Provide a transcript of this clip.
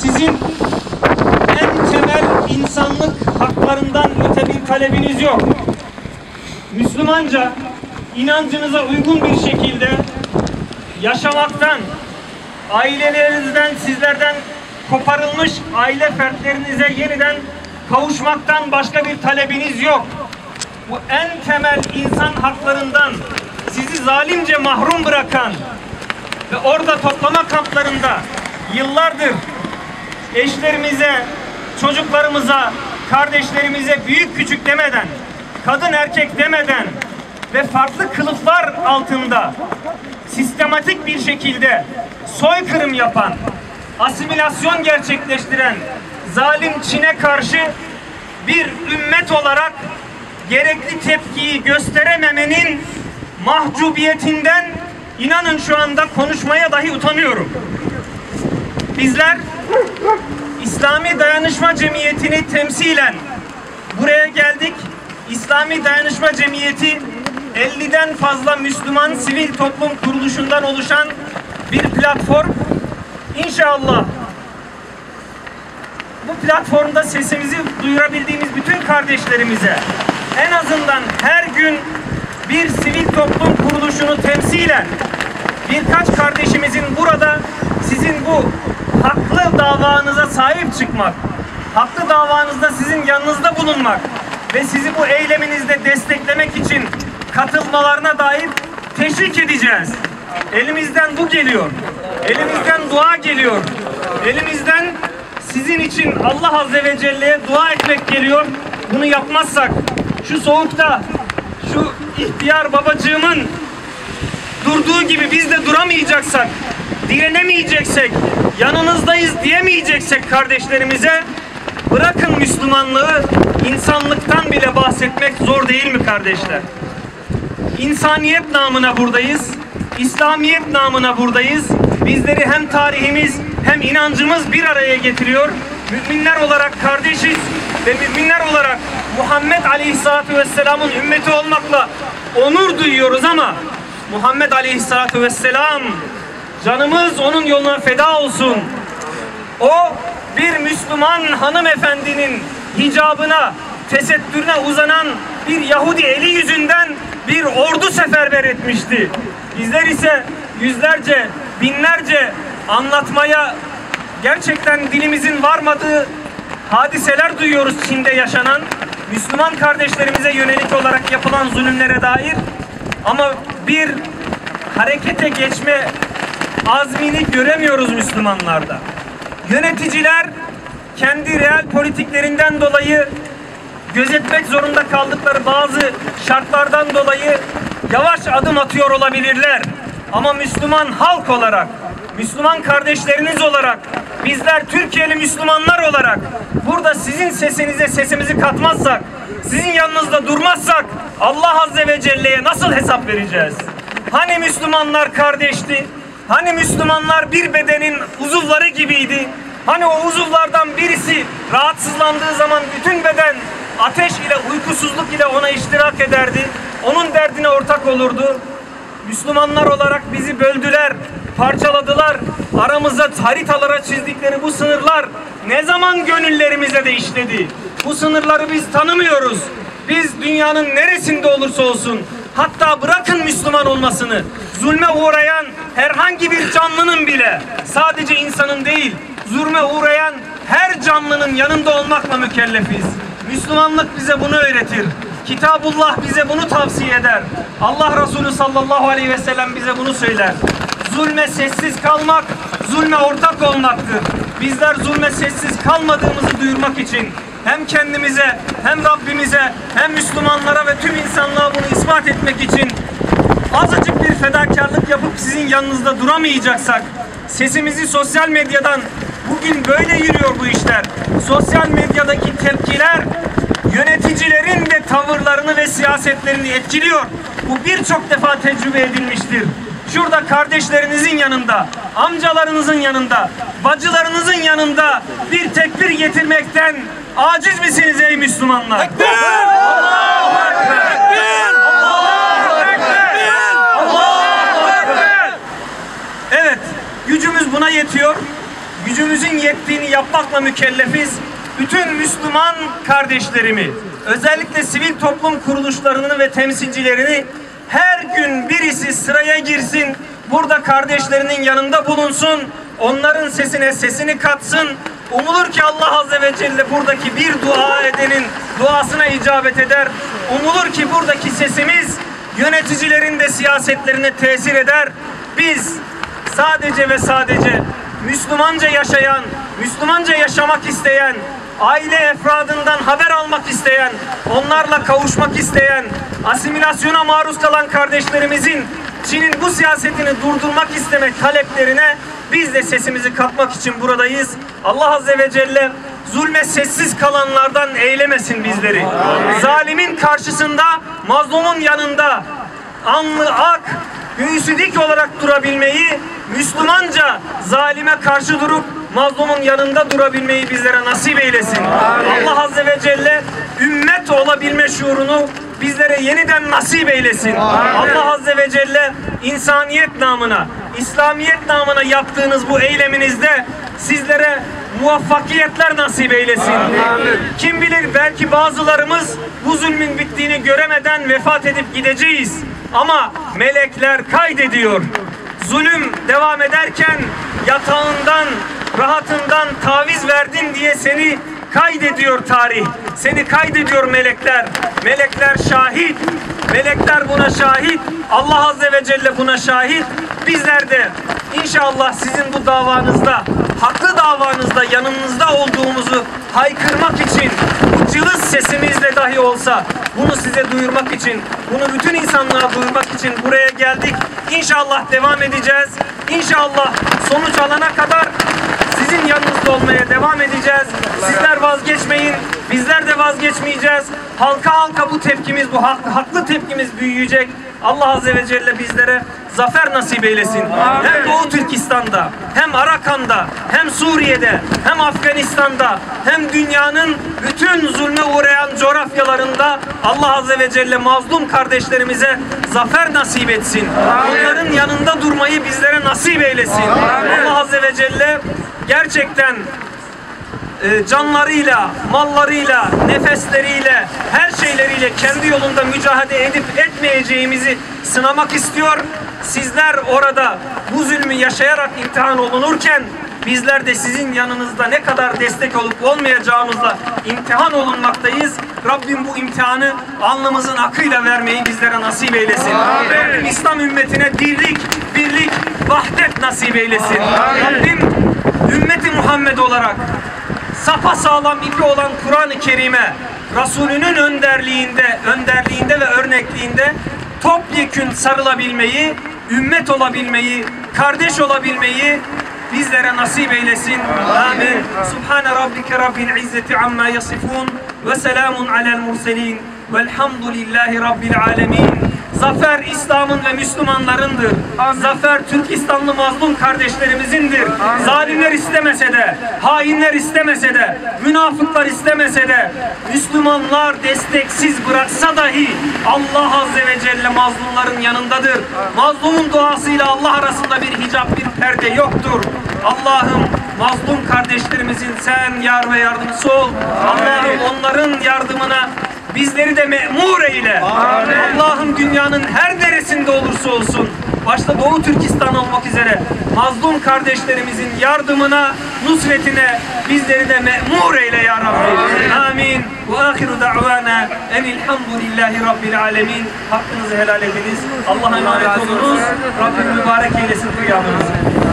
Sizin en temel insanlık haklarından öte bir talebiniz yok. Müslümanca, inancınıza uygun bir şekilde yaşamaktan, ailelerinizden, sizlerden koparılmış aile fertlerinize yeniden kavuşmaktan başka bir talebiniz yok. Bu en temel insan haklarından sizi zalimce mahrum bırakan ve orada toplama kamplarında yıllardır eşlerimize, çocuklarımıza, kardeşlerimize büyük küçük demeden, kadın erkek demeden ve farklı kılıflar altında sistematik bir şekilde soykırım yapan, asimilasyon gerçekleştiren zalim Çin'e karşı bir ümmet olarak gerekli tepkiyi gösterememenin mahcubiyetinden inanın şu anda konuşmaya dahi utanıyorum. Bizler İslami Dayanışma Cemiyeti'ni temsilen buraya geldik. İslami Dayanışma Cemiyeti 50'den fazla Müslüman sivil toplum kuruluşundan oluşan bir platform. İnşallah bu platformda sesimizi duyurabildiğimiz bütün kardeşlerimize en azından her gün bir sivil toplum kuruluşunu temsilen birkaç kardeşimizin burada sizin bu haklı davanıza sahip çıkmak, haklı davanızda sizin yanınızda bulunmak ve sizi bu eyleminizde desteklemek için katılmalarına dair teşvik edeceğiz. Elimizden bu geliyor. Elimizden dua geliyor. Elimizden sizin için Allah Azze ve Celle'ye dua etmek geliyor. Bunu yapmazsak, şu soğukta, şu ihtiyar babacığımın durduğu gibi biz de duramayacaksak, direnemeyeceksek, yanınızdayız diyemeyeceksek kardeşlerimize, bırakın Müslümanlığı, insanlıktan bile bahsetmek zor değil mi kardeşler? İnsaniyet namına buradayız, İslamiyet namına buradayız. Bizleri hem tarihimiz hem inancımız bir araya getiriyor. Müminler olarak kardeşiz ve müminler olarak Muhammed Aleyhisselatü Vesselam'ın ümmeti olmakla onur duyuyoruz ama Muhammed Aleyhisselatü Vesselam, canımız onun yoluna feda olsun. O bir Müslüman hanımefendinin hicabına, tesettürüne uzanan bir Yahudi eli yüzünden bir ordu seferber etmişti. Bizler ise yüzlerce, binlerce anlatmaya gerçekten dilimizin varmadığı hadiseler duyuyoruz Çin'de yaşanan, Müslüman kardeşlerimize yönelik olarak yapılan zulümlere dair. Ama bir harekete geçme azmini göremiyoruz Müslümanlarda. Yöneticiler kendi real politiklerinden dolayı, gözetmek zorunda kaldıkları bazı şartlardan dolayı yavaş adım atıyor olabilirler. Ama Müslüman halk olarak, Müslüman kardeşleriniz olarak, bizler Türkiye'li Müslümanlar olarak burada sizin sesinize sesimizi katmazsak, sizin yanınızda durmazsak Allah Azze ve Celle'ye nasıl hesap vereceğiz? Hani Müslümanlar kardeşti? Hani Müslümanlar bir bedenin uzuvları gibiydi? Hani o uzuvlardan birisi rahatsızlandığı zaman bütün beden ateş ile, uykusuzluk ile ona iştirak ederdi. Onun derdine ortak olurdu. Müslümanlar olarak bizi böldüler, parçaladılar. Aramızda haritalara çizdikleri bu sınırlar ne zaman gönüllerimize de işledi? Bu sınırları biz tanımıyoruz. Biz dünyanın neresinde olursa olsun, hatta bırakın Müslüman olmasını, zulme uğrayan herhangi bir canlının bile, sadece insanın değil, zulme uğrayan her canlının yanında olmakla mükellefiz. Müslümanlık bize bunu öğretir. Kitabullah bize bunu tavsiye eder. Allah Resulü sallallahu aleyhi ve sellem bize bunu söyler. Zulme sessiz kalmak, zulme ortak olmaktır. Bizler zulme sessiz kalmadığımızı duyurmak için hem kendimize, hem Rabbimize, hem Müslümanlara ve tüm insanlığa bunu ispat etmek için azıcık bir fedakarlık yapıp sizin yanınızda duramayacaksak, sesimizi sosyal medyadan, bugün böyle yürüyor bu işler, sosyal medyadaki tepkiler yöneticilerin de tavırlarını ve siyasetlerini etkiliyor. Bu birçok defa tecrübe edilmiştir. Şurada kardeşlerinizin yanında, amcalarınızın yanında, bacılarınızın yanında bir tekbir getirmekten aciz misiniz ey Müslümanlar? Tekbir! Allahu Ekber! Allahu Ekber! Allahu Ekber! Evet, gücümüz buna yetiyor. gücümüzün yettiğini yapmakla mükellefiz. Bütün Müslüman kardeşlerimi, özellikle sivil toplum kuruluşlarını ve temsilcilerini her gün birisi sıraya girsin, burada kardeşlerinin yanında bulunsun, onların sesine sesini katsın. Umulur ki Allah Azze ve Celle buradaki bir dua edenin duasına icabet eder. Umulur ki buradaki sesimiz yöneticilerin de siyasetlerine tesir eder. Biz sadece ve sadece Müslümanca yaşayan, Müslümanca yaşamak isteyen, aile efradından haber almak isteyen, onlarla kavuşmak isteyen, asimilasyona maruz kalan kardeşlerimizin Çin'in bu siyasetini durdurmak istemek taleplerine biz de sesimizi katmak için buradayız. Allah Azze ve Celle zulme sessiz kalanlardan eylemesin bizleri. Zalimin karşısında, mazlumun yanında alnı ak, göğüsü dik olarak durabilmeyi, Müslümanca zalime karşı durup mazlumun yanında durabilmeyi bizlere nasip eylesin. Allah Azze ve Celle ümmet olabilme şuurunu bizlere yeniden nasip eylesin. Allah Azze ve Celle insaniyet namına, İslamiyet namına yaptığınız bu eyleminizde sizlere muvaffakiyetler nasip eylesin. Kim bilir, belki bazılarımız bu zulmün bittiğini göremeden vefat edip gideceğiz. Ama melekler kaydediyor. Zulüm devam ederken yatağından, rahatından taviz verdin diye seni kaydediyor tarih. Seni kaydediyor melekler. Melekler şahit. Melekler buna şahit. Allah Azze ve Celle buna şahit. Bizler de inşallah sizin bu davanızda, haklı davanızda yanınızda olduğumuzu haykırmak için, bu cılız sesimizle dahi olsa bunu size duyurmak için, bunu bütün insanlığa duyurmak için buraya geldik. İnşallah devam edeceğiz. İnşallah sonuç alana kadar sizin yanınızda olmaya devam edeceğiz. Sizler vazgeçmeyin, bizler de vazgeçmeyeceğiz. Halka halka bu tepkimiz, bu haklı tepkimiz büyüyecek. Allah Azze ve Celle bizlere zafer nasip eylesin. Hem Doğu Türkistan'da, hem Arakan'da, hem Suriye'de, hem Afganistan'da, hem dünyanın bütün zulme uğrayan coğrafyalarında Allah Azze ve Celle mazlum kardeşlerimize zafer nasip etsin. Onların yanında durmayı bizlere nasip eylesin. Allah Azze ve Celle gerçekten canlarıyla, mallarıyla, nefesleriyle, her şeyleriyle kendi yolunda mücadele edip etmeyeceğimizi sınamak istiyor. Sizler orada bu zulmü yaşayarak imtihan olunurken bizler de sizin yanınızda ne kadar destek olup olmayacağımızla imtihan olunmaktayız. Rabbim bu imtihanı alnımızın akıyla vermeyi bizlere nasip eylesin. Rabbim İslam ümmetine dirlik, birlik, vahdet nasip eylesin. Rabbim ümmeti Muhammed olarak sapasağlam ipi olan Kur'an-ı Kerim'e Resulünün önderliğinde ve örnekliğinde topyekün sarılabilmeyi, ümmet olabilmeyi, kardeş olabilmeyi bizlere nasip eylesin. Amin. Subhane rabbike rabbil izzeti amma yasifun ve selamun alel murselin velhamdülillahi rabbil alemin. Zafer İslam'ın ve Müslümanlarındır. Zafer Türkistanlı mazlum kardeşlerimizindir. Zalimler istemese de, hainler istemese de, münafıklar istemese de, Müslümanlar desteksiz bıraksa dahi Allah Azze ve Celle mazlumların yanındadır. Mazlumun duasıyla Allah arasında bir hicap, bir perde yoktur. Allah'ım mazlum kardeşlerimizin sen yar ve yardımcısı ol. Allah'ım onların yardımına bizleri de memur eyle. Allah'ım dünyanın her neresinde olursa olsun, başta Doğu Türkistan olmak üzere mazlum kardeşlerimizin yardımına, nusretine bizleri de memur eyle ya Rabbi. Amin. Ve ahiru da'vana enilhamdülillahi rabbil alemin. Hakkınızı helal ediniz. Allah'a emanet olunuz. Rabbim mübarek eylesin kıyamınızı.